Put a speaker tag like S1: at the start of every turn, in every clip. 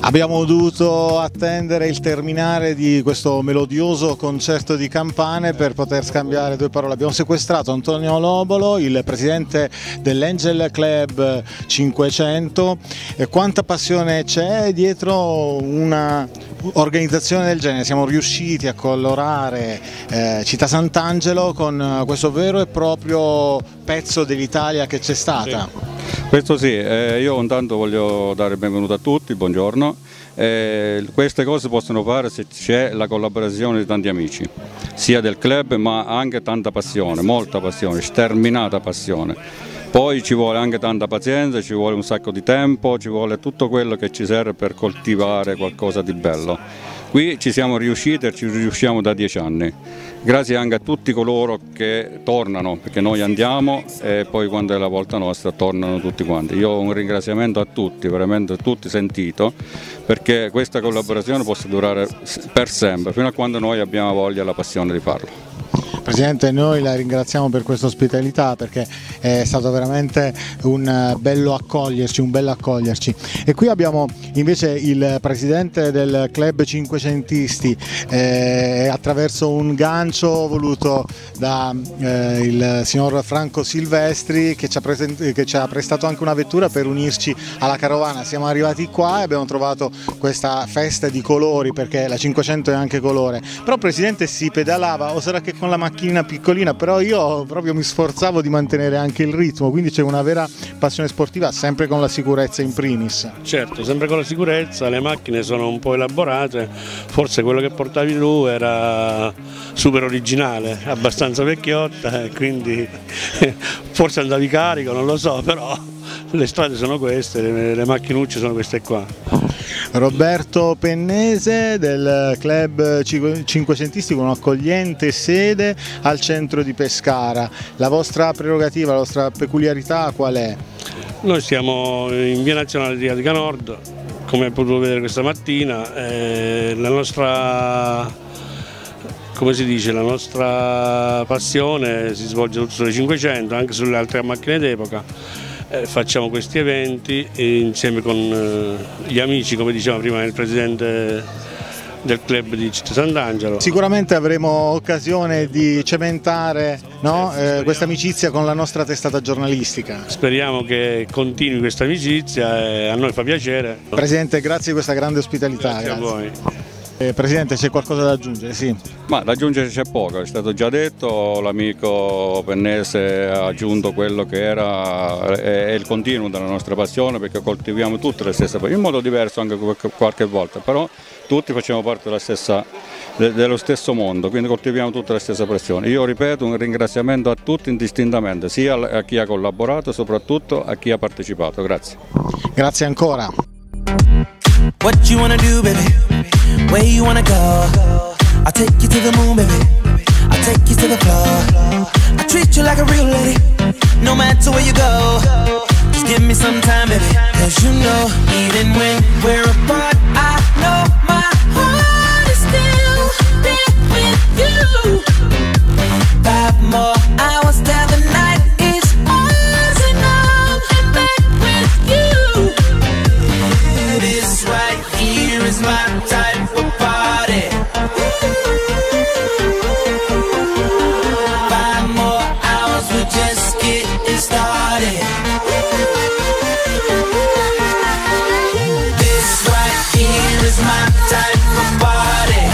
S1: Abbiamo dovuto attendere il terminare di questo melodioso concerto di campane per poter scambiare due parole. Abbiamo sequestrato Antonio Lobolo, il presidente dell'Angel Club 500. Quanta passione c'è dietro una organizzazione del genere? Siamo riusciti a colorare Città Sant'Angelo con questo vero e proprio pezzo dell'Italia che c'è stata.
S2: Sì. Questo sì, io intanto voglio dare il benvenuto a tutti, buongiorno. Queste cose possono fare se c'è la collaborazione di tanti amici, sia del club ma anche tanta passione, molta passione, sterminata passione. Poi ci vuole anche tanta pazienza, ci vuole un sacco di tempo, ci vuole tutto quello che ci serve per coltivare qualcosa di bello. Qui ci siamo riusciti e ci riusciamo da 10 anni, grazie anche a tutti coloro che tornano, perché noi andiamo e poi quando è la volta nostra tornano tutti quanti. Io ho un ringraziamento a tutti, veramente a tutti sentito, perché questa collaborazione possa durare per sempre, fino a quando noi abbiamo voglia e la passione di farlo.
S1: Presidente, noi la ringraziamo per questa ospitalità, perché è stato veramente un bello accoglierci, E qui abbiamo invece il presidente del club cinquecentisti, attraverso un gancio voluto da il signor Franco Silvestri, che ci ha prestato anche una vettura per unirci alla carovana. Siamo arrivati qua e abbiamo trovato questa festa di colori, perché la 500 è anche colore. Però Presidente, si pedalava, o sarà che con la macchina piccolina, però io proprio mi sforzavo di mantenere anche il ritmo, quindi c'è una vera passione sportiva, sempre con la sicurezza in primis.
S3: Certo, sempre con la sicurezza, le macchine sono un po' elaborate, forse quello che portavi tu era super originale, abbastanza vecchiotta, e quindi forse andavi carico, non lo so, però le strade sono queste, le macchinucce sono queste qua.
S1: Roberto Pennese del club cinquecentisti, con un'accogliente sede al centro di Pescara. La vostra prerogativa, la vostra peculiarità qual è?
S3: Noi siamo in via nazionale di Attica Nord, come hai potuto vedere questa mattina. La nostra, come si dice, la nostra passione si svolge sulle 500, anche sulle altre macchine d'epoca. Facciamo questi eventi insieme con gli amici, come diceva prima il presidente del club di Città Sant'Angelo.
S1: Sicuramente avremo occasione di cementare, no? Questa amicizia con la nostra testata giornalistica.
S3: Speriamo che continui questa amicizia e a noi fa piacere.
S1: Presidente, grazie di questa grande ospitalità.
S3: Grazie a voi.
S1: Presidente, c'è qualcosa da aggiungere? Sì.
S2: Ma da aggiungere c'è poco, è stato già detto, l'amico Pennese ha aggiunto quello che era è il continuo della nostra passione, perché coltiviamo tutte le stesse passioni, in modo diverso anche qualche volta, però tutti facciamo parte dello stesso mondo, quindi coltiviamo tutte le stesse passioni. Io ripeto, un ringraziamento a tutti indistintamente, sia a chi ha collaborato, soprattutto a chi ha partecipato. Grazie.
S1: Grazie ancora.
S4: What you wanna do, baby? Where you wanna go? I'll take you to the moon, baby. I'll take you to the floor. I treat you like a real lady, no matter where you go. Just give me some time, baby, 'cause you know, even when we're apart, I know my heart is still there with you. 5 more hours till the night is ours, and I'm back with you. This right here is my type of party. 5 more hours, we're just getting started. This right here is my type of party.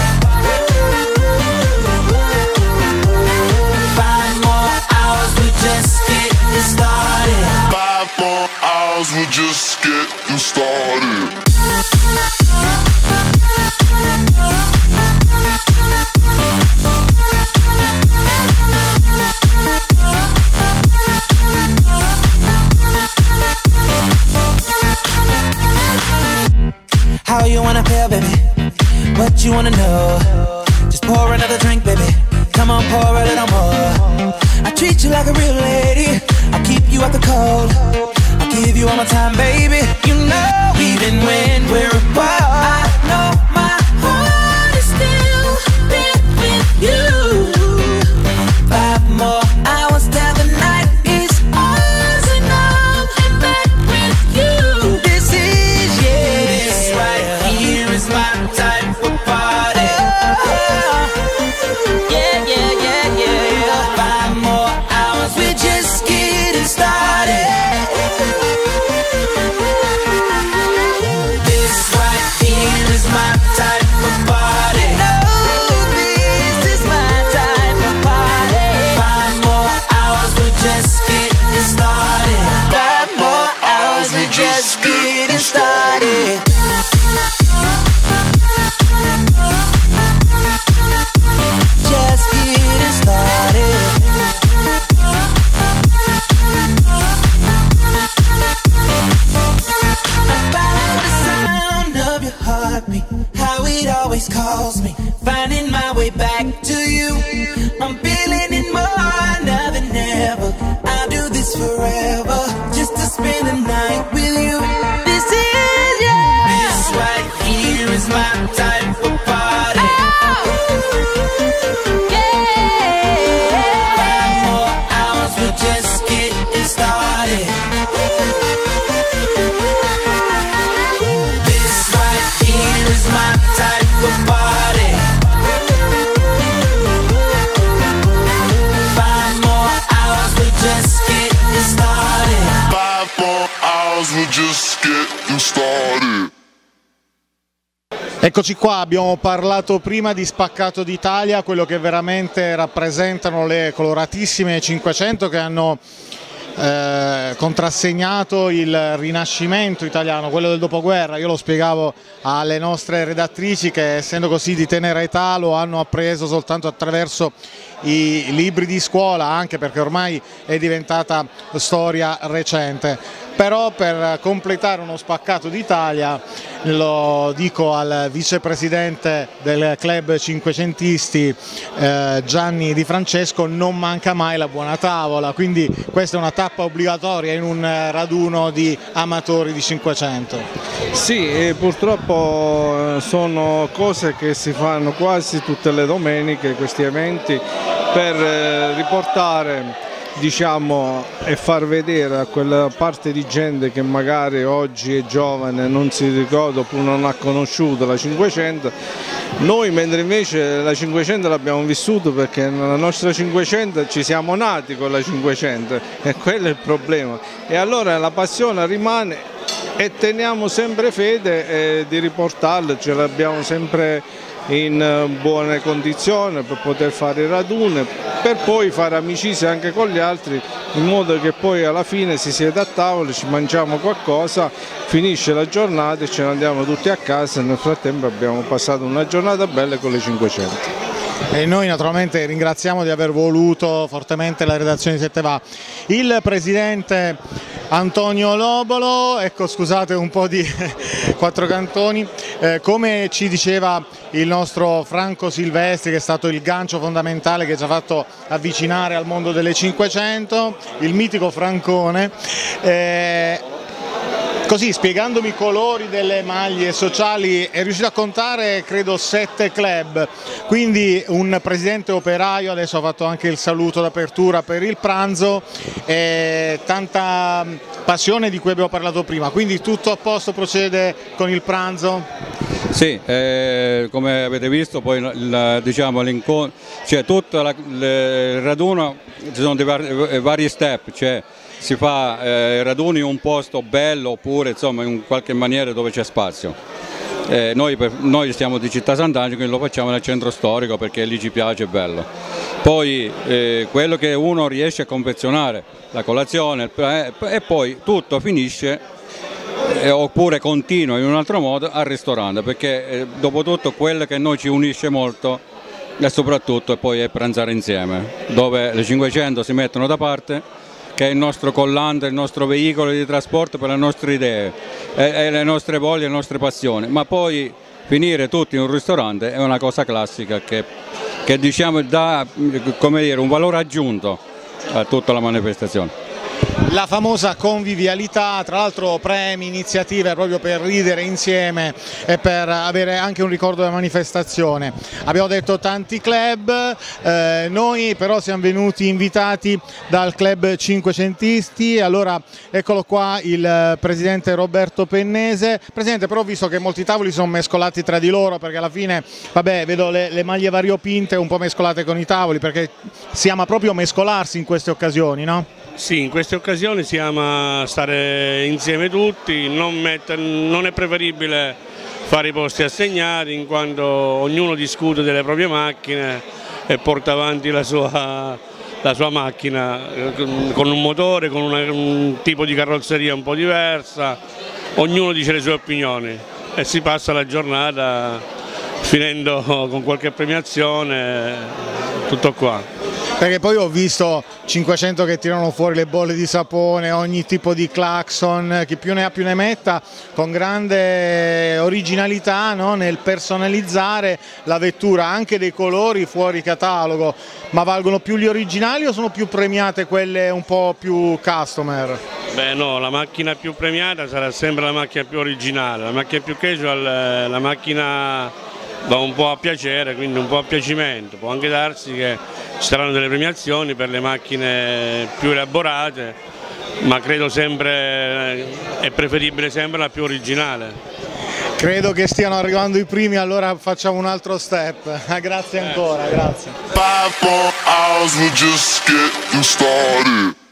S4: 5 more hours, we're just getting started.
S5: 5 more hours, we're just getting started.
S4: How you wanna feel, baby? What you wanna know? Just pour another drink, baby. Come on, pour a little more. I treat you like a real lady. I'll keep you out the cold. I'll give you all my time, baby. You know, even when we're apart, I know my heart is still there with you. 5 more hours till the night is ours, and I'm back with you. This is, yeah, this right here. whatever, just to spend the night with you. This is, yeah. This right here is my type of party. Oh, yeah. 5 more hours, we're just getting started. This right here is my type of party. 5 more hours, we're just getting started.
S5: 5 more hours, we're just getting started.
S1: Eccoci qua, abbiamo parlato prima di Spaccato d'Italia, quello che veramente rappresentano le coloratissime 500 che hanno contrassegnato il rinascimento italiano, quello del dopoguerra. Io lo spiegavo alle nostre redattrici che, essendo così di tenera età, lo hanno appreso soltanto attraverso i libri di scuola, anche perché ormai è diventata storia recente. Però per completare uno Spaccato d'Italia, lo dico al vicepresidente del club cinquecentisti Gianni Di Francesco, non manca mai la buona tavola, quindi questa è una tappa obbligatoria in un raduno di amatori di 500.
S6: Sì, purtroppo sono cose che si fanno quasi tutte le domeniche, questi eventi, per riportare, diciamo, e far vedere a quella parte di gente che magari oggi è giovane, non si ricorda oppure non ha conosciuto la 500, noi mentre invece la 500 l'abbiamo vissuto, perché nella nostra 500 ci siamo nati con la 500 e quello è il problema, e allora la passione rimane e teniamo sempre fede di riportarla, ce l'abbiamo sempre in buone condizioni per poter fare i raduni, per poi fare amicizia anche con gli altri, in modo che poi alla fine si siede a tavola, ci mangiamo qualcosa, finisce la giornata e ce ne andiamo tutti a casa, e nel frattempo abbiamo passato una giornata bella con le 500.
S1: E noi naturalmente ringraziamo di aver voluto fortemente la redazione di 7 Va. Il presidente Antonio Lobolo, ecco, scusate un po' di quattro cantoni, come ci diceva il nostro Franco Silvestri, che è stato il gancio fondamentale che ci ha fatto avvicinare al mondo delle 500, il mitico Francone, così spiegandomi i colori delle maglie sociali è riuscito a contare credo 7 club, quindi un presidente operaio, adesso ha fatto anche il saluto d'apertura per il pranzo, tanta passione di cui abbiamo parlato prima, quindi tutto a posto, procede con il pranzo?
S2: Sì, come avete visto poi diciamo, cioè tutto il raduno, ci sono dei vari step, cioè si fa raduni in un posto bello oppure insomma in qualche maniera dove c'è spazio. Noi siamo di Città Sant'Angelo, quindi lo facciamo nel centro storico perché lì ci piace, è bello. Poi quello che uno riesce a confezionare, la colazione e poi tutto finisce oppure continua in un altro modo al ristorante, perché dopo tutto quello che noi ci unisce molto e soprattutto poi è pranzare insieme, dove le 500 si mettono da parte, che è il nostro collante, il nostro veicolo di trasporto per le nostre idee e le nostre voglie, le nostre passioni, ma poi finire tutti in un ristorante è una cosa classica che diciamo dà, come dire, un valore aggiunto a tutta la manifestazione.
S1: La famosa convivialità, tra l'altro premi, iniziative proprio per ridere insieme e per avere anche un ricordo della manifestazione. Abbiamo detto tanti club, noi però siamo venuti invitati dal club cinquecentisti, allora eccolo qua il presidente Roberto Pennese. Presidente, però visto che molti tavoli sono mescolati tra di loro, perché alla fine, vabbè, vedo le maglie variopinte un po' mescolate con i tavoli, perché si ama proprio mescolarsi in queste occasioni, no?
S3: Sì, in queste occasioni si ama stare insieme tutti, non è preferibile fare i posti assegnati, in quanto ognuno discute delle proprie macchine e porta avanti la sua macchina con un motore, con un tipo di carrozzeria un po' diversa, ognuno dice le sue opinioni e si passa la giornata finendo con qualche premiazione, tutto qua.
S1: Perché poi ho visto 500 che tirano fuori le bolle di sapone, ogni tipo di clacson, chi più ne ha più ne metta, con grande originalità, no? Nel personalizzare la vettura, anche dei colori fuori catalogo. Ma valgono più gli originali o sono più premiate quelle un po' più customer?
S3: Beh no, la macchina più premiata sarà sempre la macchina più originale, la macchina più casual, la macchina va un po' a piacere, quindi un po' a piacimento. Può anche darsi che ci saranno delle premiazioni per le macchine più elaborate, ma credo sempre, è preferibile sempre la più originale.
S1: Credo che stiano arrivando i primi, allora facciamo un altro step. Grazie ancora, grazie.
S5: 5 more hours, we're just getting started.